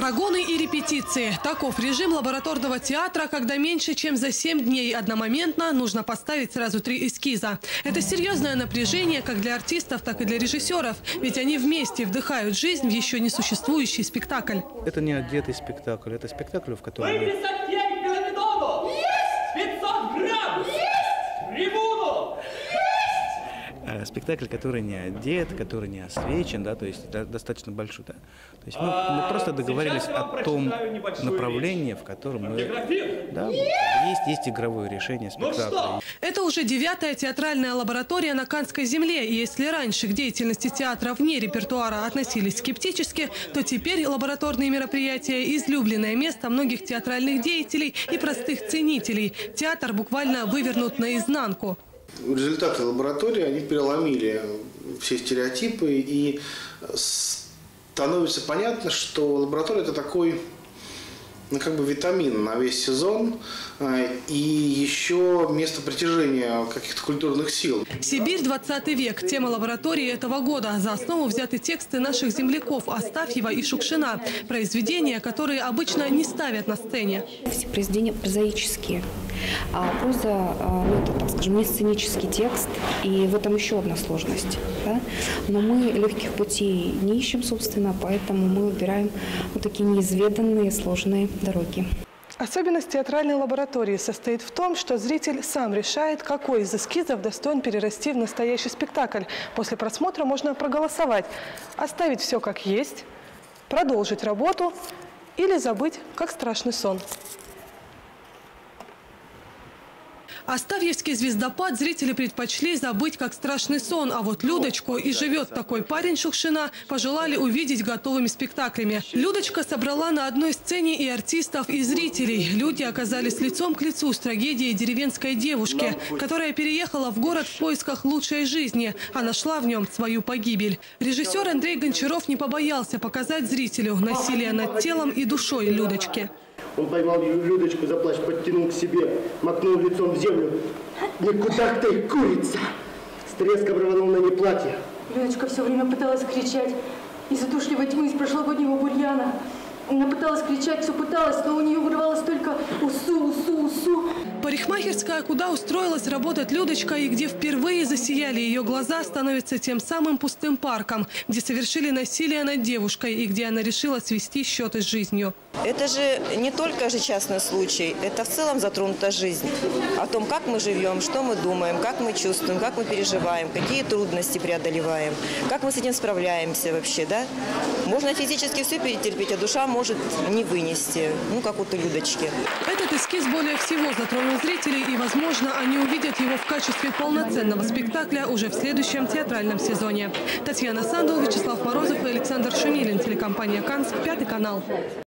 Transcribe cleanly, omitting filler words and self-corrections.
Прогоны и репетиции. Таков режим лабораторного театра, когда меньше чем за 7 дней одномоментно нужно поставить сразу 3 эскиза. Это серьезное напряжение как для артистов, так и для режиссеров. Ведь они вместе вдыхают жизнь в еще не существующий спектакль. Это не одетый спектакль, это спектакль, в котором... Спектакль, который не одет, который не освещен, да, то есть достаточно большой. Да. То есть мы просто договорились о том направлении, в котором мы... Да, есть игровое решение спектакля. Это уже 9-я театральная лаборатория на Канской земле. И если раньше к деятельности театра вне репертуара относились скептически, то теперь лабораторные мероприятия – излюбленное место многих театральных деятелей и простых ценителей. Театр буквально вывернут наизнанку. Результаты лаборатории, они переломили все стереотипы, и становится понятно, что лаборатория – это такой, как бы витамин на весь сезон и еще место притяжения каких-то культурных сил. Сибирь, 20 век. Тема лаборатории этого года. За основу взяты тексты наших земляков Астафьева и Шукшина. Произведения, которые обычно не ставят на сцене. Все произведения прозаические. А проза, это, так скажем, не сценический текст, и в этом еще одна сложность. Да? Но мы легких путей не ищем, собственно, поэтому мы выбираем вот такие неизведанные, сложные дороги. Особенность театральной лаборатории состоит в том, что зритель сам решает, какой из эскизов достоин перерасти в настоящий спектакль. После просмотра можно проголосовать, оставить все как есть, продолжить работу или забыть, как страшный сон. Астафьевский звездопад зрители предпочли забыть как страшный сон, а вот Людочку и «Живет такой парень» Шукшина пожелали увидеть готовыми спектаклями. Людочка собрала на одной сцене и артистов, и зрителей. Люди оказались лицом к лицу с трагедией деревенской девушки, которая переехала в город в поисках лучшей жизни, а нашла в нем свою погибель. Режиссер Андрей Гончаров не побоялся показать зрителю насилие над телом и душой Людочки. Он поймал Людочку за плащ, подтянул к себе, макнул лицом в землю. «Никуда ты, курица!» С треском рванул на ней платье. Людочка все время пыталась кричать из удушливой тьмы, из прошлогоднего бурьяна. Она пыталась кричать, все пыталась, но у нее вырывалось только «усу, усу, усу». Парикмахерская, куда устроилась работать Людочка и где впервые засияли ее глаза, становится тем самым пустым парком, где совершили насилие над девушкой и где она решила свести счеты с жизнью. Это же не только же частный случай, это в целом затронута жизнь. О том, как мы живем, что мы думаем, как мы чувствуем, как мы переживаем, какие трудности преодолеваем, как мы с этим справляемся вообще, да? Можно физически все перетерпеть, а душа может не вынести, ну, как у той Людочки. Этот эскиз более всего затронул зрителей, и, возможно, они увидят его в качестве полноценного спектакля уже в следующем театральном сезоне. Татьяна Сандул, Вячеслав Морозов и Александр Шумилин. Телекомпания «Канс», 5 канал.